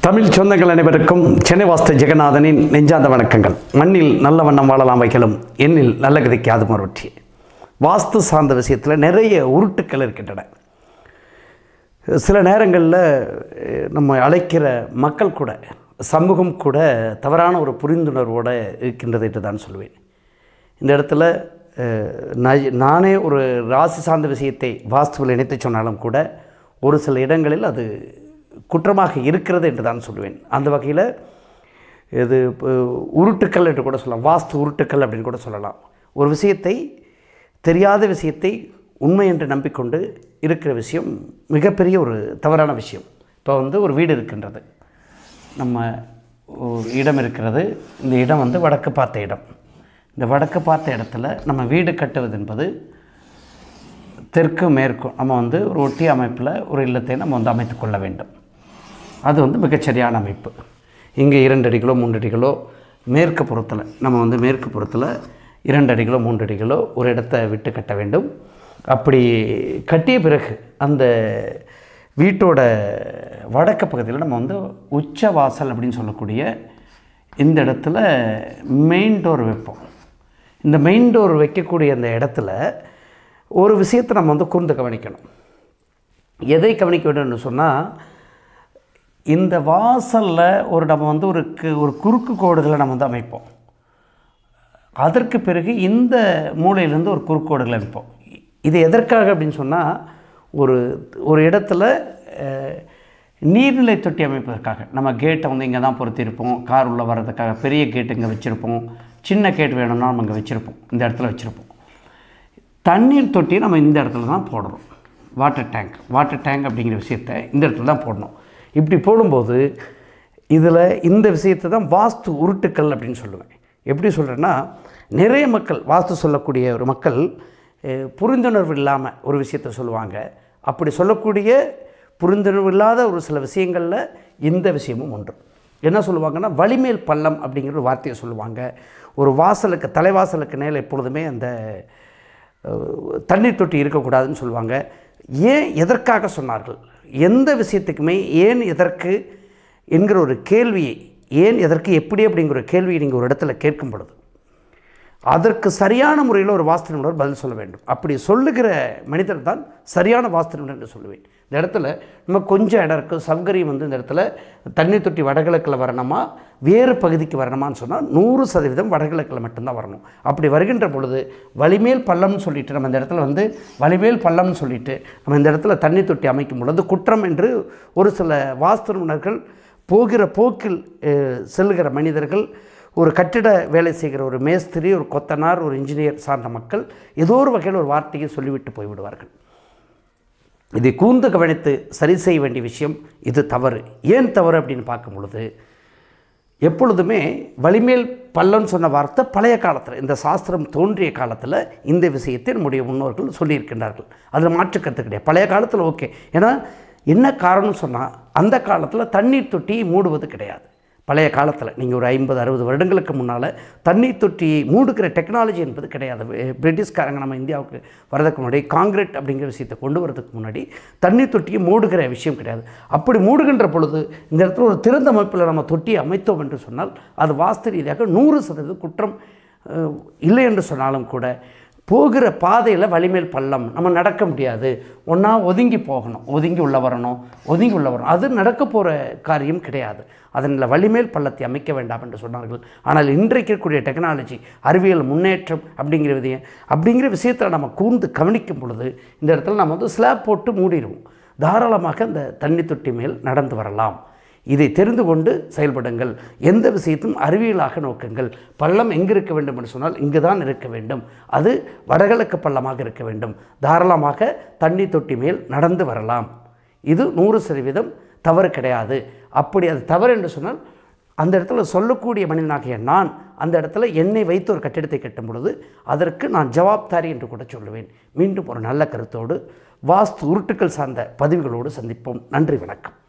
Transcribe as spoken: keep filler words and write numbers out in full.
தமிழ் சொந்தங்கள் அனைவருக்கும் சென்னை வாஸ்து ஜெகநாதனின் நெஞ்சார்ந்த வணக்கங்கள். மண்ணில் நல்ல வண்ணம் வாழலாம் வைக்கலும் எண்ணில் நல்ல கதைக்கு அது மறுபற்றி. வாஸ்து சார்ந்த விஷயத்தில் நிறைய உருட்டுக்கள் இருக்கின்றன. சில நேரங்களில் நம்ம அழைக்கிற மக்கள் கூட, சமூகம் கூட தவறான ஒரு புரிந்துணர்வோடு இருக்கின்றது என்று தான் சொல்வேன். இந்த இடத்துல நானே ஒரு ராசி சார்ந்த விஷயத்தை வாஸ்துவில் இணைத்து சொன்னாலும் கூட ஒரு சில இடங்களில் அது குற்றமாக இருக்கிறது என்று தான் சொல்லுவேன். அந்த வகையில் இது உருட்டுக்கள் என்று கூட சொல்லலாம், வாஸ்து உருட்டுக்கள் அப்படின்னு கூட சொல்லலாம். ஒரு விஷயத்தை, தெரியாத விஷயத்தை உண்மை என்று நம்பிக்கொண்டு இருக்கிற விஷயம் மிகப்பெரிய ஒரு தவறான விஷயம். இப்போ வந்து ஒரு வீடு இருக்கின்றது, நம்ம இடம் இருக்கிறது. இந்த இடம் வந்து வடக்கு பார்த்த இடம். இந்த வடக்கு பார்த்த இடத்துல நம்ம வீடு கட்டுவது என்பது தெற்கு மேற்கும் நம்ம வந்து ஒரு ஒட்டிய அமைப்பில் ஒரு இல்லத்தை நம்ம வந்து அமைத்து கொள்ள வேண்டும். அது வந்து மிகச்சரியான அமைப்பு. இங்கே இரண்டு அடிகளோ மூன்று அடிகளோ மேற்கு புறத்தில், நம்ம வந்து மேற்கு புறத்தில் இரண்டு அடிகளோ மூன்று அடிகளோ ஒரு இடத்தை விட்டு கட்ட வேண்டும். அப்படி கட்டிய பிறகு அந்த வீட்டோட வடக்கு பகுதியில் நம்ம வந்து உச்ச வாசல் அப்படின்னு சொல்லக்கூடிய இந்த இடத்துல மெயின் டோர் வைப்போம். இந்த மெயின் டோர் வைக்கக்கூடிய அந்த இடத்துல ஒரு விஷயத்தை நம்ம வந்து கூர்ந்து கவனிக்கணும். எதை கவனிக்க வேண்டும்னு சொன்னால், இந்த வாசலில் ஒரு நம்ம வந்து ஒரு ஒரு குறுக்கு கோடுகளை நம்ம வந்து அமைப்போம். அதற்கு பிறகு இந்த மூலையிலேருந்து ஒரு குறுக்கு கோடுகளை அமைப்போம். இது எதற்காக அப்படின்னு சொன்னால், ஒரு ஒரு இடத்துல நீர்நிலை தொட்டி அமைப்பதற்காக. நம்ம கேட்டை வந்து இங்கே தான் பொருத்தியிருப்போம், கார் உள்ளே வர்றதுக்காக பெரிய கேட்டு இங்கே வச்சுருப்போம், சின்ன கேட் வேணும்னா நம்ம இங்கே வச்சுருப்போம், இந்த இடத்துல வச்சுருப்போம். தண்ணீர் தொட்டியை நம்ம இந்த இடத்துல தான் போடணும். வாட்டர் டேங்க் வாட்டர் டேங்க் அப்படிங்கிற விஷயத்தை இந்த இடத்துல தான் போடணும். இப்படி போடும்போது இதில் இந்த விஷயத்தை தான் வாஸ்து உருட்டுக்கள் அப்படின்னு சொல்லுவேன். எப்படி சொல்கிறேன்னா, நிறைய மக்கள், வாஸ்து சொல்லக்கூடிய ஒரு மக்கள் புரிந்துணர்வு இல்லாமல் ஒரு விஷயத்தை சொல்லுவாங்க. அப்படி சொல்லக்கூடிய புரிந்துணர்வு இல்லாத ஒரு சில விஷயங்களில் இந்த விஷயமும் ஒன்று. என்ன சொல்லுவாங்கன்னா, வலிமேல் பள்ளம் அப்படிங்கிற ஒரு வார்த்தையை சொல்லுவாங்க. ஒரு வாசலுக்கு, தலைவாசலுக்கு மேலே எப்பொழுதுமே அந்த தண்ணீர் தொட்டி இருக்கக்கூடாதுன்னு சொல்லுவாங்க. ஏன், எதற்காக சொன்னார்கள், எந்த விஷயத்துக்குமே ஏன் எதற்கு என்கிற ஒரு கேள்வியை, ஏன் எதற்கு எப்படி அப்படிங்கிற ஒரு கேள்வியை நீங்கள் ஒரு இடத்துல கேட்கும் பொழுது அதற்கு சரியான முறையில் ஒரு வாஸ்து நிபுணர் பதில் சொல்ல வேண்டும். அப்படி சொல்லுகிற மனிதர் தான் சரியான வாஸ்து நிபுணர் என்று சொல்லுவேன். இந்த இடத்துல நம்ம கொஞ்சம் இடம் இருக்குது, சௌகரியம் வந்து இந்த இடத்துல தண்ணீர் தொட்டி வடகிழக்கில் வரணுமா வேறு பகுதிக்கு வரணுமான்னு சொன்னால் நூறு சதவீதம் வடகிழக்கில் மட்டும்தான் வரணும். அப்படி வருகின்ற பொழுது வலிமேல் பள்ளம்னு சொல்லிவிட்டு நம்ம இந்த இடத்துல வந்து வலிமேல் பள்ளம்னு சொல்லிவிட்டு நம்ம இந்த இடத்துல தண்ணீர் தொட்டி அமைக்கும் பொழுது குற்றம் என்று ஒரு சில வாஸ்து நிபுணர்கள், போகிற போக்கில் செல்லுகிற மனிதர்கள், ஒரு கட்டிட வேலை செய்கிற ஒரு மேஸ்திரி, ஒரு கொத்தனார், ஒரு இன்ஜினியர் சார்ந்த மக்கள் ஏதோ ஒரு வகையில் ஒரு வார்த்தையை சொல்லிவிட்டு போய்விடுவார்கள். இதை கூர்ந்து கவனித்து சரி செய்ய வேண்டிய விஷயம். இது தவறு. ஏன் தவறு அப்படின்னு பார்க்கும் பொழுது, எப்பொழுதுமே வலிமேல் பள்ளம்னு சொன்ன வார்த்தை பழைய காலத்தில், இந்த சாஸ்திரம் தோன்றிய காலத்தில் இந்த விஷயத்தை நம்முடைய முன்னோர்கள் சொல்லியிருக்கின்றார்கள். அதில் மாற்றுக்கருத்து கிடையாது. பழைய காலத்தில் ஓகே. ஏன்னா என்ன காரணம்னு சொன்னால், அந்த காலத்தில் தண்ணீர் தொட்டியை மூடுவது கிடையாது. பழைய காலத்தில் நீங்கள் ஒரு ஐம்பது அறுபது வருடங்களுக்கு முன்னால் தண்ணீர் தொட்டியை மூடுகிற டெக்னாலஜி என்பது கிடையாது. பிரிட்டிஷ்காரங்க நம்ம இந்தியாவுக்கு வரதுக்கு முன்னாடி, காங்கிரீட் அப்படிங்கிற விஷயத்தை கொண்டு வரதுக்கு முன்னாடி தண்ணீர் தொட்டியை மூடுகிற விஷயம் கிடையாது. அப்படி மூடுகின்ற பொழுது இந்த இடத்துல ஒரு திறந்த அமைப்பில் நம்ம தொட்டியை அமைத்தோம் என்று சொன்னால் அது வாஸ்து ரீதியாக நூறு சதவீதம் குற்றம் இல்லை என்று சொன்னாலும் கூட, போகிற பாதையில் வலிமேல் பள்ளம், நம்ம நடக்க முடியாது, ஒன்றா ஒதுங்கி போகணும், ஒதுங்கி உள்ள வரணும், ஒதுங்கி உள்ள வரணும், அது நடக்க போகிற காரியம் கிடையாது. அதனால் வலிமேல் பள்ளத்தை அமைக்க வேண்டாம் என்று சொன்னார்கள். ஆனால் இன்றைக்கு இருக்கக்கூடிய டெக்னாலஜி, அறிவியல் முன்னேற்றம் அப்படிங்கிற விதைய அப்படிங்கிற விஷயத்தில் நம்ம கூர்ந்து கவனிக்கும் பொழுது இந்த இடத்துல நம்ம வந்து ஸ்லாப் போட்டு மூடிடுவோம். தாராளமாக அந்த தண்ணி தொட்டி மேல் நடந்து வரலாம். இதை தெரிந்து கொண்டு செயல்படுங்கள். எந்த விஷயத்தையும் அறிவியலாக நோக்குங்கள். பள்ளம் எங்கே இருக்க வேண்டும் என்று சொன்னால் இங்கு தான் இருக்க வேண்டும், அது வடகிழக்கு பள்ளமாக இருக்க வேண்டும். தாராளமாக தண்ணி தொட்டி மேல் நடந்து வரலாம். இது நூறு சதவீதம் தவறு கிடையாது. அப்படி அது தவறு என்று சொன்னால், அந்த இடத்துல சொல்லக்கூடிய மனிதனாகிய நான் அந்த இடத்துல என்னை வைத்து ஒரு கட்டிடத்தை கட்டும் பொழுது அதற்கு நான் ஜவாப்தாரி என்று கூட சொல்லுவேன். மீண்டும் ஒரு நல்ல கருத்தோடு வாஸ்து உருட்டுக்கள் சார்ந்த பதிவுகளோடு சந்திப்போம். நன்றி, வணக்கம்.